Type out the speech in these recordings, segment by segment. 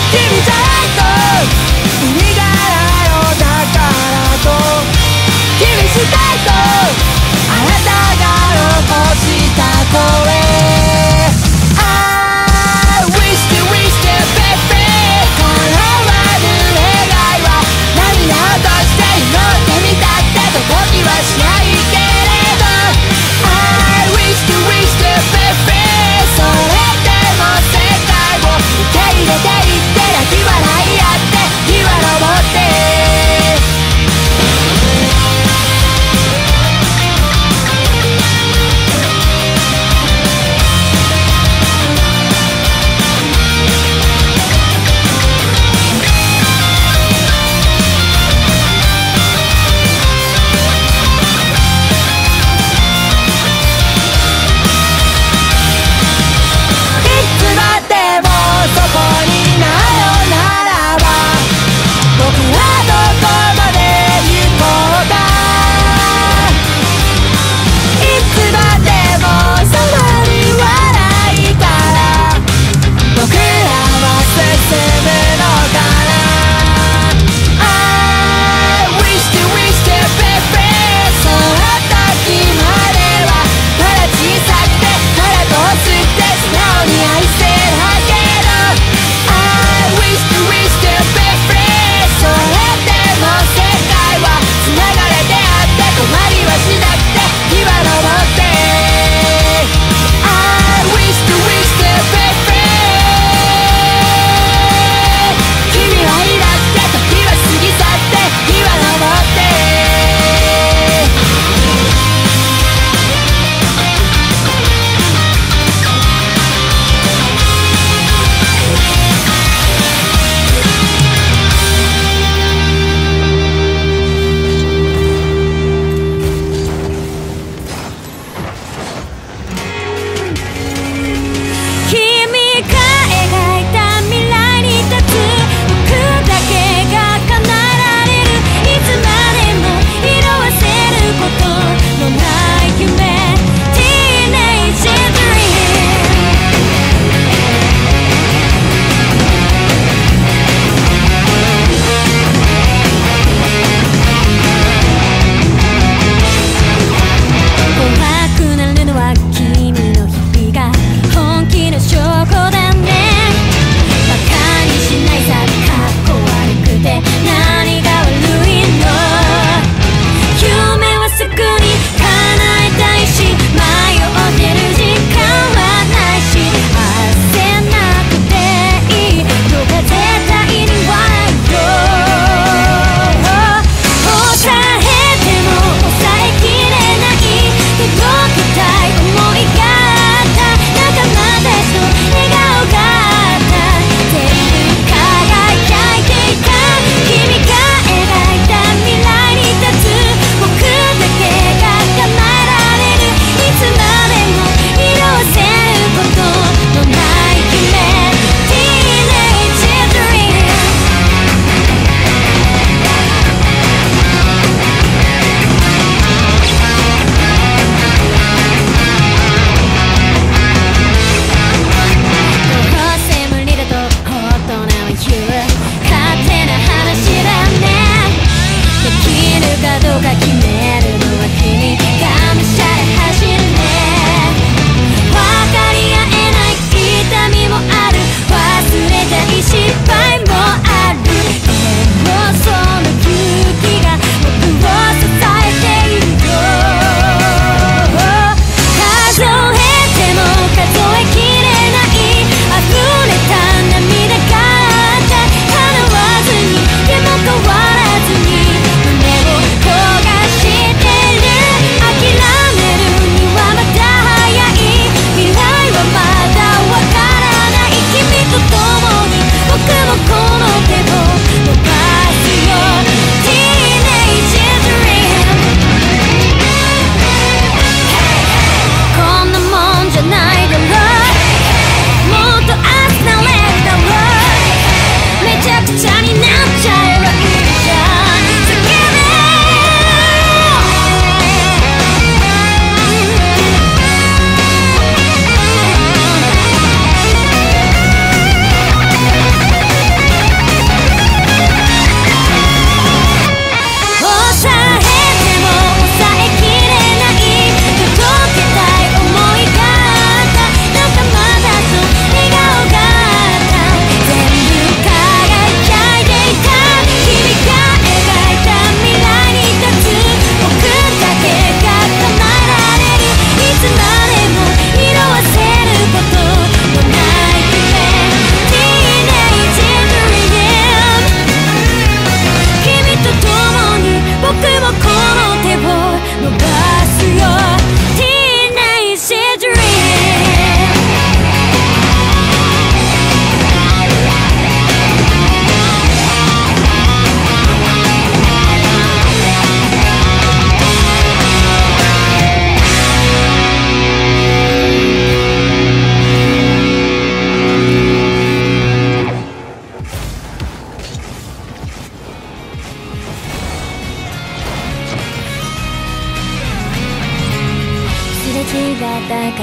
君と海がないのだからと君したいとあなたが残した声 I wish to wish to baby 叶わぬ願いは涙を落として祈ってみたって時はしないけれど I wish to wish to baby それでも世界を受け入れていって泣き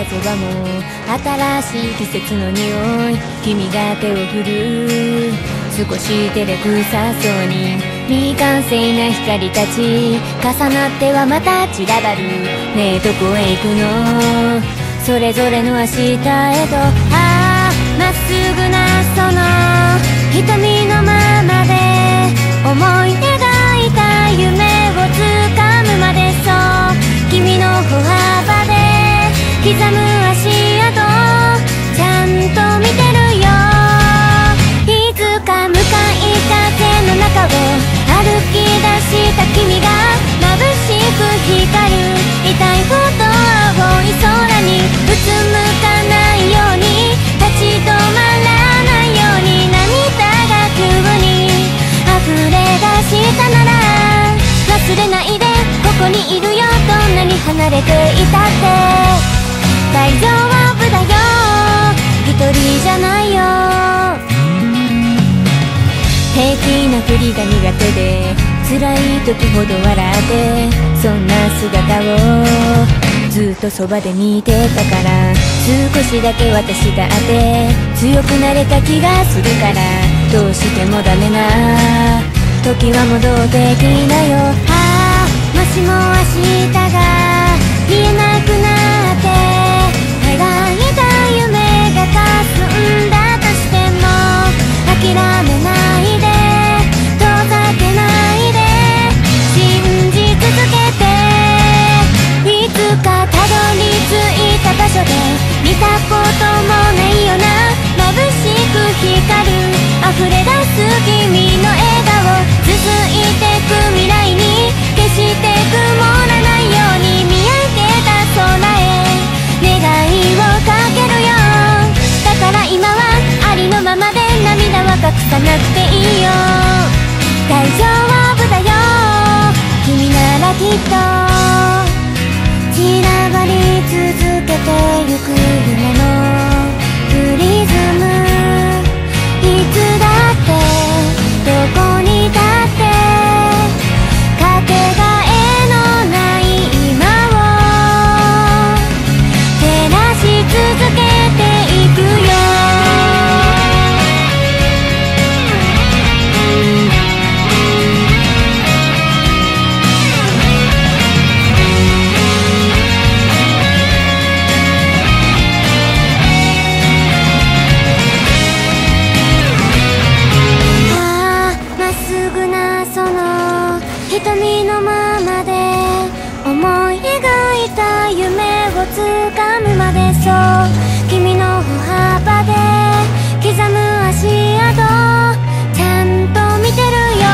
風はもう新しい季節の匂い。君が手を振る少し照れくさそうに未完成な光たち重なってはまた散らばる。ねえどこへ行くのそれぞれの明日へと。ああまっすぐなその瞳のままで思い描いた夢をつかむまで。そう君の歩幅で刻む足跡ちゃんと見てるよ。いつか向かい風の中を歩き出した君が眩しく光る。痛いほど青い空にうつむかないように立ち止まらないように涙が急に溢れ出したなら忘れないでここにいるよ。どんなに離れていたって大丈夫だよ一人じゃないよ。平気なふりが苦手で辛い時ほど笑ってそんな姿をずっとそばで見てたから少しだけ私だって強くなれた気がするから。どうしてもダメな時は戻ってきなよ。ああもしも明日が見えなくなって描いた夢が霞んだとしても諦めないで遠ざけないで信じ続けて。いつかたどり着いた場所で見たこともないような眩しく光る溢れ出す君の笑顔続いてく未来に決して曇らないように見上げた空へ願いをかけるよ。だから今はありのままで涙は隠さなくていいよ。大丈夫だよ君ならきっと散らばり続けてゆく夢のプリズム。いつだってどこにだってかけがえのない今を照らし続けていくよ。瞳のままで思い描いた夢をつかむまで。そう君の歩幅で刻む足跡ちゃんと見てるよ。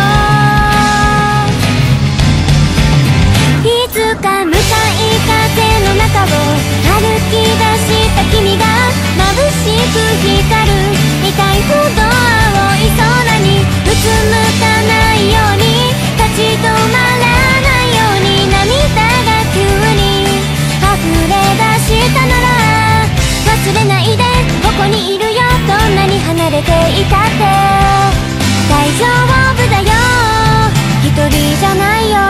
いつか向かい風の中を歩き出した君が眩しく光る痛いほど青い空にうつむかないように立ち止まらないように涙が急に溢れ出したなら忘れないでここにいるよ。どんなに離れていたって大丈夫だよ一人じゃないよ。